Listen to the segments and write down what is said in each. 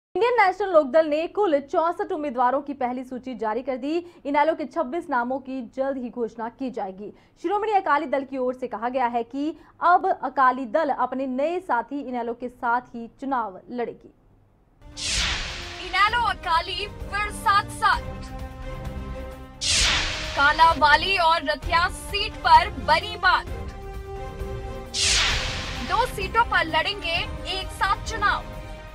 Indian national Lokdal ने कुल 64 उम्मीदवारों की पहली सूची जारी कर दी। इनेलो के 26 नामों की जल्द ही घोषणा की जाएगी। शिरोमणि अकाली दल की ओर से कहा गया है कि अब अकाली दल अपने नए साथी इनेलो के साथ ही चुनाव लड़ेगी। इनेलो अकाली फिर साथ साथ, कालावाली और रतिया सीट पर बनी बात। 2 सीटों पर लड़ेंगे एक साथ चुनाव।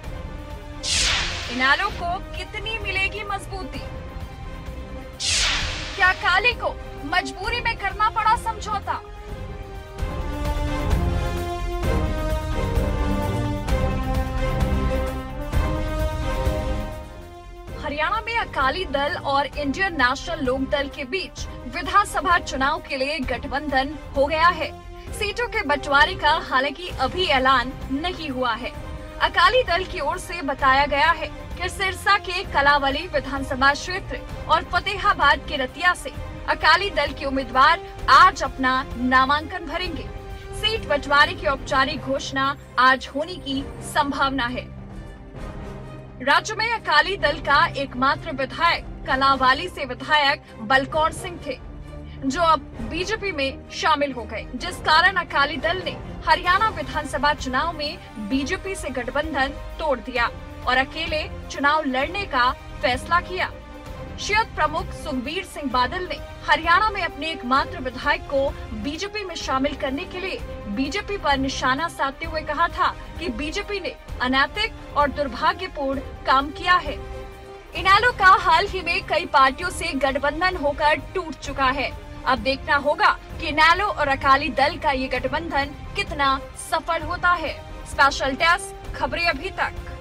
इनेलो को कितनी मिलेगी मजबूती? क्या अकाली को मजबूरी में करना पड़ा समझौता? हरियाणा में अकाली दल और इंडियन नेशनल लोकदल के बीच विधानसभा चुनाव के लिए गठबंधन हो गया है। सीटों के बंटवारे का हालांकि अभी ऐलान नहीं हुआ है। अकाली दल की ओर से बताया गया है कि सिरसा के कलावली विधानसभा क्षेत्र और फतेहाबाद के रतिया से अकाली दल के उम्मीदवार आज अपना नामांकन भरेंगे। सीट बंटवारे की औपचारिक घोषणा आज होने की संभावना है। राज्य में अकाली दल का एकमात्र विधायक कलावाली से विधायक बलकौर सिंह थे, जो अब बीजेपी में शामिल हो गए, जिस कारण अकाली दल ने हरियाणा विधानसभा चुनाव में बीजेपी से गठबंधन तोड़ दिया और अकेले चुनाव लड़ने का फैसला किया। शियत प्रमुख सुखबीर सिंह बादल ने हरियाणा में अपने एकमात्र विधायक को बीजेपी में शामिल करने के लिए बीजेपी पर निशाना साधते हुए कहा था कि बीजेपी ने अनैतिक और दुर्भाग्यपूर्ण काम किया है। इनेलो का हाल ही में कई पार्टियों से गठबंधन होकर टूट चुका है। अब देखना होगा कि इनेलो और अकाली दल का ये गठबंधन कितना सफल होता है। स्पेशल डेस्क, खबरें अभी तक।